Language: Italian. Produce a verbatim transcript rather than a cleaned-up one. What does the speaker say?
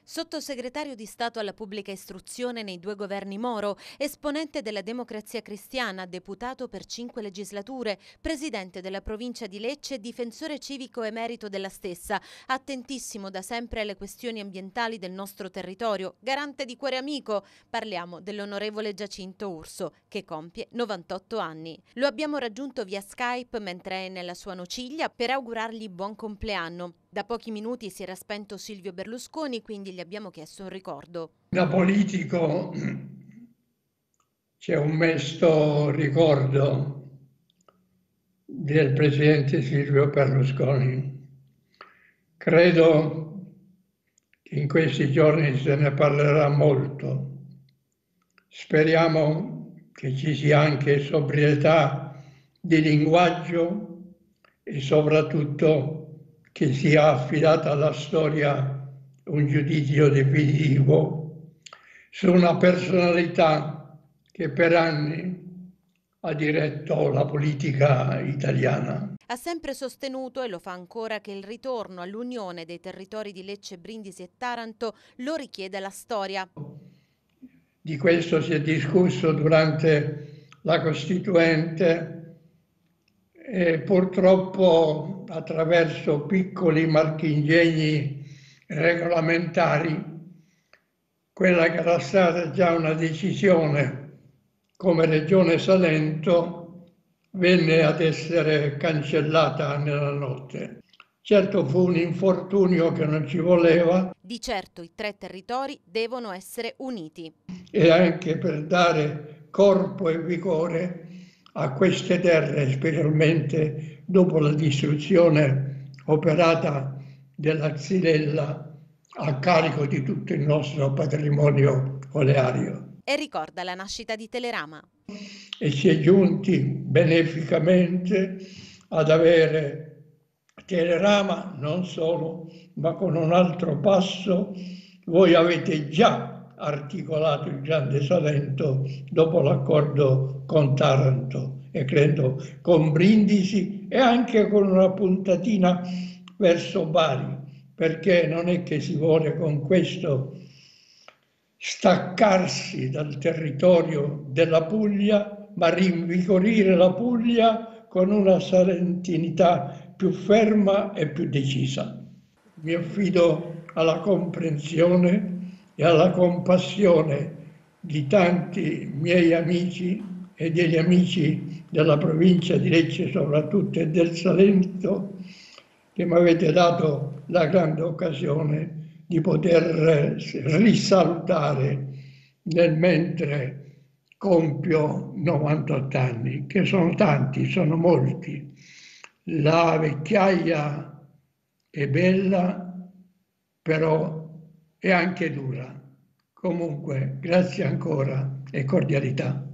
Sottosegretario di Stato alla Pubblica Istruzione nei due governi Moro, esponente della Democrazia Cristiana, deputato per cinque legislature, presidente della provincia di Lecce e difensore civico emerito della stessa, attentissimo da sempre alle questioni ambientali del nostro territorio, garante di cuore amico. Parliamo dell'onorevole Giacinto Urso, che compie novantotto anni. Lo abbiamo raggiunto via Skype mentre è nella sua nociglia per augurargli buon compleanno. Da pochi minuti si era spento Silvio Berlusconi, quindi gli abbiamo chiesto un ricordo. Da politico c'è un mesto ricordo del presidente Silvio Berlusconi. Credo che in questi giorni se ne parlerà molto. Speriamo che ci sia anche sobrietà di linguaggio e soprattutto che sia affidata alla storia un giudizio definitivo su una personalità che per anni ha diretto la politica italiana. Ha sempre sostenuto, e lo fa ancora, che il ritorno all'unione dei territori di Lecce, Brindisi e Taranto lo richiede la storia. Di questo si è discusso durante la Costituente e purtroppo attraverso piccoli marchingegni regolamentari quella che era stata già una decisione come Regione Salento venne ad essere cancellata nella notte. Certo fu un infortunio che non ci voleva. Di certo i tre territori devono essere uniti. E anche per dare corpo e vigore a queste terre, specialmente dopo la distruzione operata della Xylella a carico di tutto il nostro patrimonio oleario. E ricorda la nascita di Telerama. E si è giunti beneficamente ad avere Telerama non solo, ma con un altro passo. Voi avete già articolato il Grande Salento dopo l'accordo con Taranto e credo con Brindisi e anche con una puntatina verso Bari, perché non è che si vuole con questo staccarsi dal territorio della Puglia, ma rinvigorire la Puglia con una salentinità più ferma e più decisa. Mi affido alla comprensione e alla compassione di tanti miei amici e degli amici della provincia di Lecce soprattutto e del Salento, che mi avete dato la grande occasione di poter risalutare nel mentre compio novantotto anni, che sono tanti, sono molti. La vecchiaia è bella, però è anche dura. Comunque, grazie ancora e cordialità.